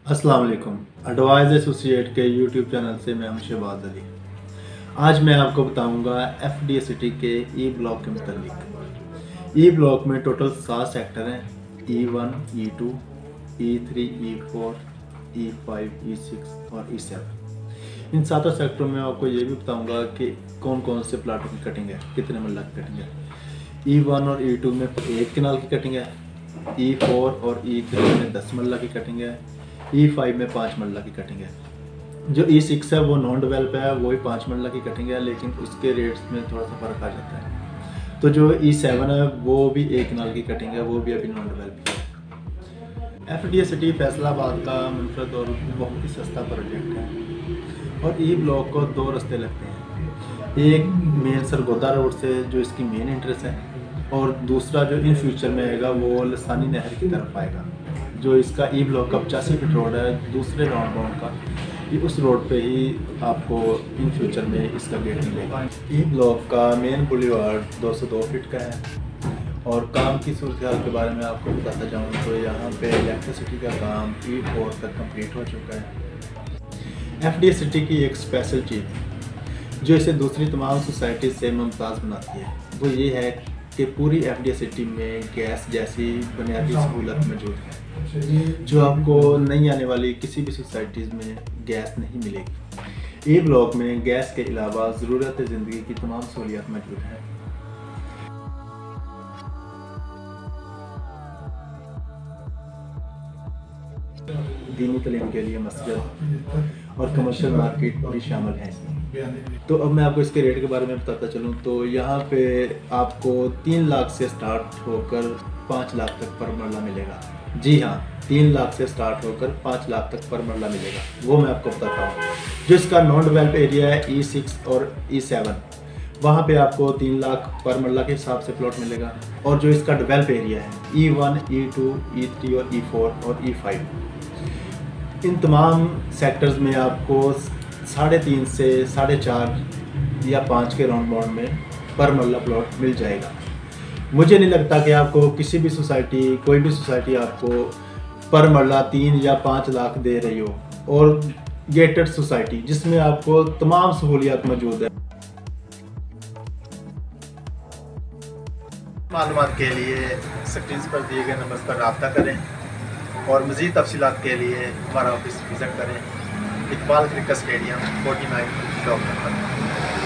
अस्सलाम वालेकुम। Advise associate के यूट्यूब चैनल से मैं हूं शहबाज अली। आज मैं आपको बताऊंगा एफडीए सिटी के ई ब्लॉक के मुतालिक। ई ब्लॉक में टोटल 7 सेक्टर हैं। E1, E2, E3, E4, E5, E6 और E7। इन सातों सेक्टरों में आपको ये भी बताऊंगा कि कौन कौन से प्लाटों की कटिंग है, कितने मरला की कटिंग है। E1 और E2 में 1 कनाल की कटिंग है। E4 और E3 में 10 मरला की कटिंग है। E5 में 5 मरला की कटिंग है। जो E6 है वो नॉन डेवलप है, वो ही 5 मरला की कटिंग है, लेकिन उसके रेट्स में थोड़ा सा फ़र्क आ जाता है। तो जो E7 है वो भी 1 कनाल की कटिंग है, वो भी अभी नॉन डेवलप है। एफडीए सिटी फैसलाबाद का मुनफरद और बहुत ही सस्ता प्रोजेक्ट है और ई ब्लॉक को 2 रास्ते लगते हैं। एक मेन सरगोदा रोड से जो इसकी मेन एंट्रेंस है, और दूसरा जो इन फ्यूचर में आएगा वो लसानी नहर की तरफ आएगा। जो इसका ई ब्लॉक का 85 फीट रोड है दूसरे राउंड बाउंड का, ये उस रोड पे ही आपको इन फ्यूचर में इसका गेट मिलेगा। ई ब्लॉक का मेन बुलीवार्ड 202 फीट का है। और काम की सूरत हाल के बारे में आपको बताता जाऊँ तो यहाँ पे इलेक्ट्रिसिटी का काम E4 तक कंप्लीट हो चुका है। एफडीए सिटी की एक स्पेशल चीज़ जो इसे दूसरी तमाम सोसाइटी से मुमताज़ बनाती है वो ये है कि पूरी एफडीए सिटी में गैस जैसी बुनियादी सहूलत मौजूद है, जो आपको नहीं आने वाली किसी भी सोसाइटीज़ में गैस नहीं मिलेगी। ई ब्लॉक में गैस के अलावा ज़रूरत ज़िंदगी की तमाम सहूलियात मौजूद हैं। दीनी तालीम के लिए मस्जिद और कमर्शियल मार्केट भी शामिल हैं इसमें। तो अब मैं आपको इसके रेट के बारे में बताता चलूँ तो यहाँ पे आपको 3 लाख से स्टार्ट होकर 5 लाख तक पर मरला मिलेगा। जी हाँ, 3 लाख से स्टार्ट होकर 5 लाख तक पर मरला मिलेगा, वो मैं आपको बताता हूँ। जो इसका नॉन डेवलप एरिया है E6 और E7, वहाँ पे आपको 3 लाख पर मरला के हिसाब से प्लॉट मिलेगा। और जो इसका डेवलप एरिया है E1, E2, E3 और E4 और E5, इन तमाम सेक्टर्स में आपको 3.5 से 4.5 या 5 के राउंड बाउंड में पर मरला प्लॉट मिल जाएगा। मुझे नहीं लगता कि आपको किसी भी सोसाइटी, कोई भी सोसाइटी आपको पर मरला 3 या 5 लाख दे रही हो, और गेटेड सोसाइटी जिसमें आपको तमाम सहूलियात मौजूद है। मालूमात के लिए स्क्रीन पर दिए गए नंबर पर रब्ता करें और मज़ीद तफसीलात के लिए हमारा ऑफिस विज़िट करें। Iqbal cricket stadium 49 doctor.